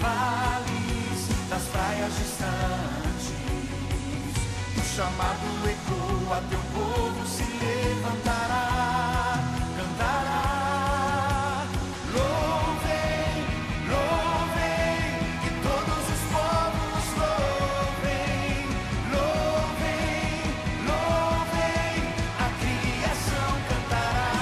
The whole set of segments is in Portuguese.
vales, das praias distantes. O chamado ecoa, teu povo se levantará, cantará. Louvem, louvem, que todos os povos louvem, louvem, louvem, a criação cantará.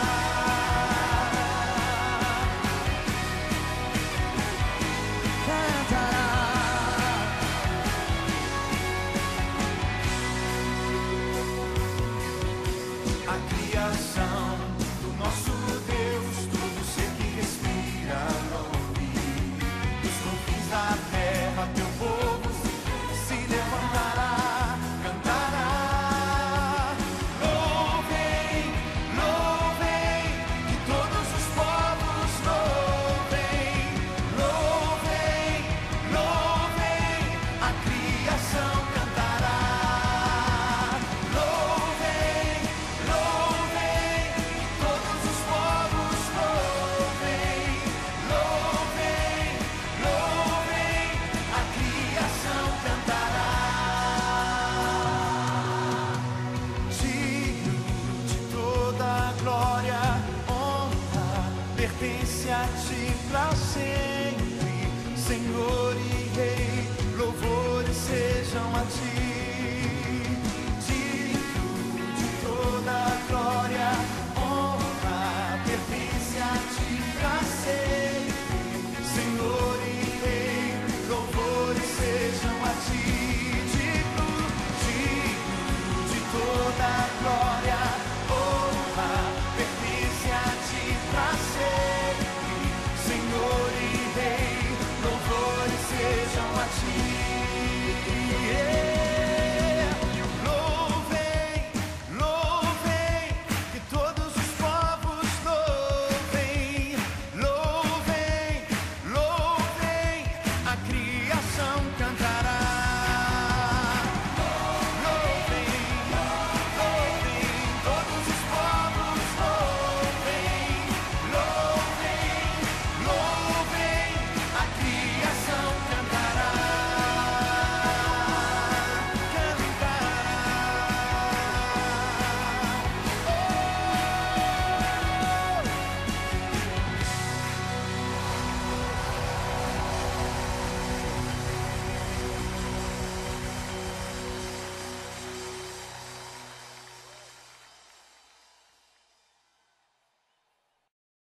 A criação do nosso Deus, todo ser que respira louve, dos confins da terra.